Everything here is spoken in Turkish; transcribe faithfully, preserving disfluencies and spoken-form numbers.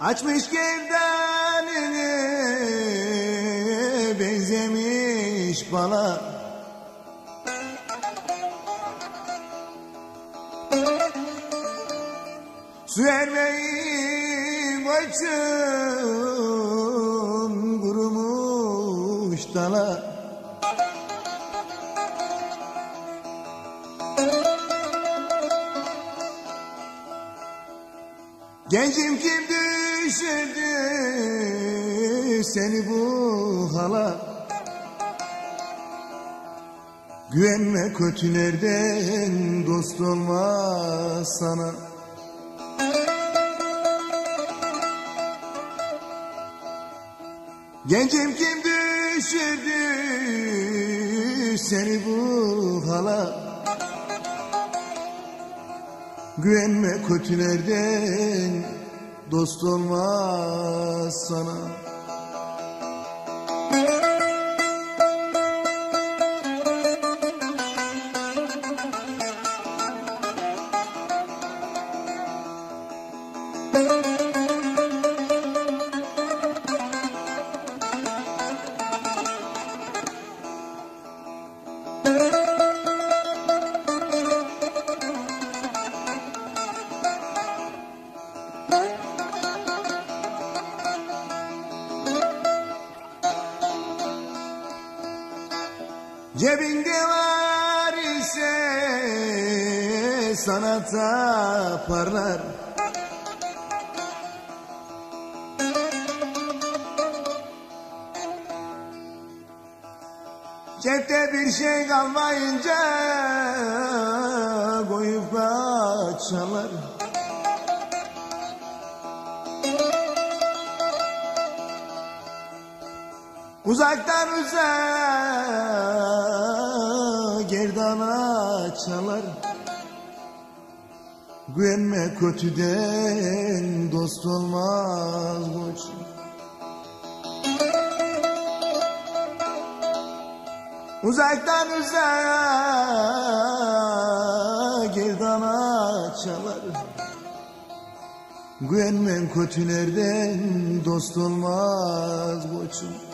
Açmış gevdanını, benzemiş bala. Su vermeyim açım, kurumuş dala. Gencim kim düşürdü seni bu hala? Güvenme kötülerden, dost olmaz sana. Gencim kim düşürdü seni bu hala? Güvenme kötülerden, dost olmaz sana. Cebinde var ise sanata parlar. Cepte bir şey kalmayınca koyup kaçarlar. Uzaktan uzağa gerdana çalar. Güvenme kötüden, dost olmaz koçum. Uzaktan uzağa gerdana çalar. Güvenme kötülerden, dost olmaz koçum.